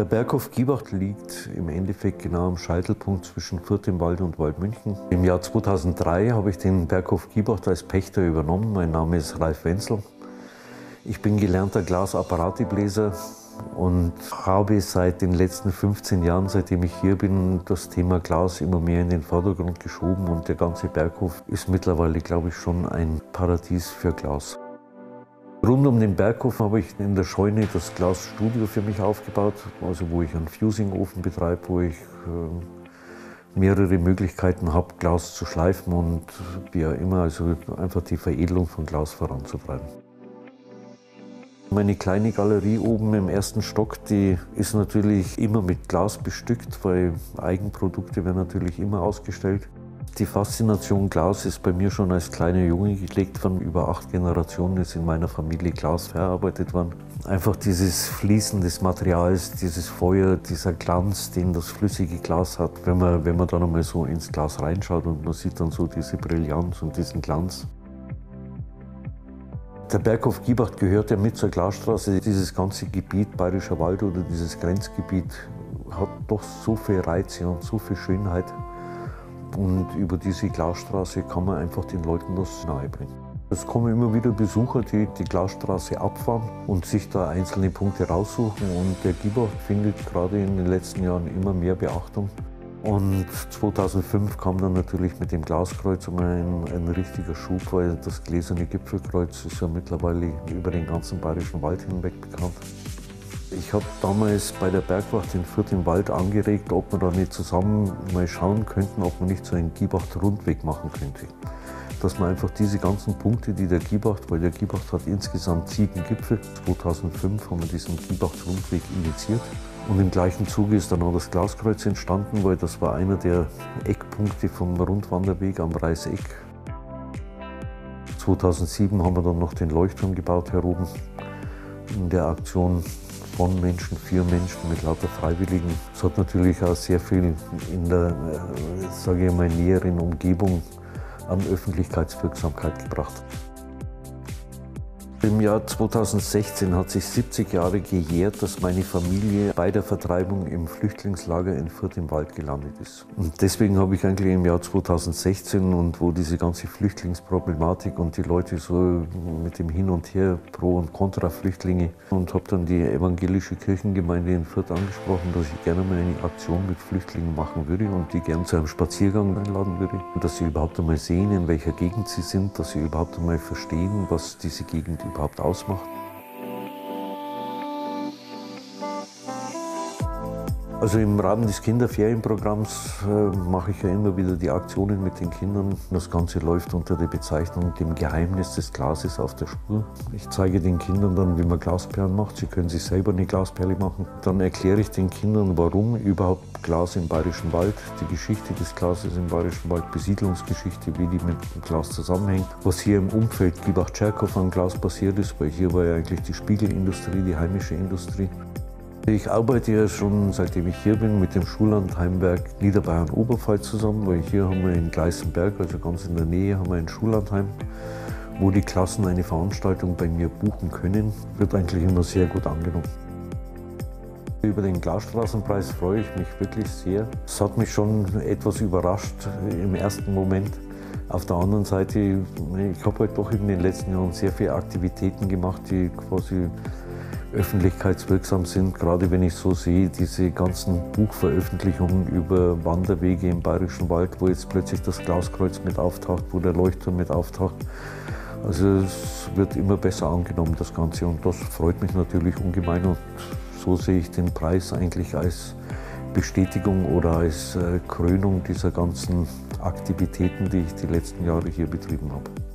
Der Berghof Giebach liegt im Endeffekt genau am Scheitelpunkt zwischen Fürth im Wald und Waldmünchen. Im Jahr 2003 habe ich den Berghof Giebach als Pächter übernommen. Mein Name ist Ralf Wenzel. Ich bin gelernter Glasapparatebläser und habe seit den letzten 15 Jahren, seitdem ich hier bin, das Thema Glas immer mehr in den Vordergrund geschoben. Und der ganze Berghof ist mittlerweile, glaube ich, schon ein Paradies für Glas. Rund um den Berghof habe ich in der Scheune das Glasstudio für mich aufgebaut, also wo ich einen Fusing-Ofen betreibe, wo ich mehrere Möglichkeiten habe, Glas zu schleifen und wie auch immer, also einfach die Veredelung von Glas voranzutreiben. Meine kleine Galerie oben im ersten Stock, die ist natürlich immer mit Glas bestückt, weil Eigenprodukte werden natürlich immer ausgestellt. Die Faszination Glas ist bei mir schon als kleiner Junge gelegt. Von über 8 Generationen ist in meiner Familie Glas verarbeitet worden. Einfach dieses Fließen des Materials, dieses Feuer, dieser Glanz, den das flüssige Glas hat. Wenn man dann einmal so ins Glas reinschaut und man sieht dann so diese Brillanz und diesen Glanz. Der Berghof Giebach gehört ja mit zur Glasstraße. Dieses ganze Gebiet Bayerischer Wald oder dieses Grenzgebiet hat doch so viel Reize und so viel Schönheit. Und über diese Glasstraße kann man einfach den Leuten das nahebringen. Es kommen immer wieder Besucher, die die Glasstraße abfahren und sich da einzelne Punkte raussuchen. Und der Giebach findet gerade in den letzten Jahren immer mehr Beachtung. Und 2005 kam dann natürlich mit dem Glaskreuz ein richtiger Schub, weil das gläserne Gipfelkreuz ist ja mittlerweile über den ganzen Bayerischen Wald hinweg bekannt. Ich habe damals bei der Bergwacht in Fürth im Wald angeregt, ob wir da nicht zusammen mal schauen könnten, ob man nicht so einen Giebach-Rundweg machen könnte. Dass man einfach diese ganzen Punkte, die der Giebach, weil der Giebach hat insgesamt 7 Gipfel. 2005 haben wir diesen Giebach-Rundweg initiiert. Und im gleichen Zuge ist dann auch das Glaskreuz entstanden, weil das war einer der Eckpunkte vom Rundwanderweg am Reißeck. 2007 haben wir dann noch den Leuchtturm gebaut hier oben in der Aktion von Menschen, für Menschen mit lauter Freiwilligen. Es hat natürlich auch sehr viel in der, sage ich mal, näheren Umgebung an Öffentlichkeitswirksamkeit gebracht. Im Jahr 2016 hat sich 70 Jahre gejährt, dass meine Familie bei der Vertreibung im Flüchtlingslager in Fürth im Wald gelandet ist. Und deswegen habe ich eigentlich im Jahr 2016 und wo diese ganze Flüchtlingsproblematik und die Leute so mit dem Hin und Her Pro- und Contra-Flüchtlinge und habe dann die evangelische Kirchengemeinde in Fürth angesprochen, dass ich gerne mal eine Aktion mit Flüchtlingen machen würde und die gerne zu einem Spaziergang einladen würde. Und dass sie überhaupt einmal sehen, in welcher Gegend sie sind, dass sie überhaupt einmal verstehen, was diese Gegend überhaupt ausmacht. Also im Rahmen des Kinderferienprogramms mache ich ja immer wieder die Aktionen mit den Kindern. Das Ganze läuft unter der Bezeichnung dem Geheimnis des Glases auf der Spur. Ich zeige den Kindern dann, wie man Glasperlen macht. Sie können sich selber eine Glasperle machen. Dann erkläre ich den Kindern, warum überhaupt Glas im Bayerischen Wald, die Geschichte des Glases im Bayerischen Wald, Besiedlungsgeschichte, wie die mit dem Glas zusammenhängt, was hier im Umfeld Giebach-Tscherkow an Glas passiert ist, weil hier war ja eigentlich die Spiegelindustrie, die heimische Industrie. Ich arbeite ja schon, seitdem ich hier bin, mit dem Schulland Heimwerk Niederbayern-Oberpfalz zusammen, weil hier haben wir in Gleißenberg, also ganz in der Nähe, haben wir ein Schullandheim, wo die Klassen eine Veranstaltung bei mir buchen können. Wird eigentlich immer sehr gut angenommen. Über den Glasstraßenpreis freue ich mich wirklich sehr. Es hat mich schon etwas überrascht im ersten Moment. Auf der anderen Seite, ich habe halt doch in den letzten Jahren sehr viele Aktivitäten gemacht, die quasi öffentlichkeitswirksam sind, gerade wenn ich so sehe, diese ganzen Buchveröffentlichungen über Wanderwege im Bayerischen Wald, wo jetzt plötzlich das Glaskreuz mit auftaucht, wo der Leuchtturm mit auftaucht. Also es wird immer besser angenommen, das Ganze, und das freut mich natürlich ungemein, und so sehe ich den Preis eigentlich als Bestätigung oder als Krönung dieser ganzen Aktivitäten, die ich die letzten Jahre hier betrieben habe.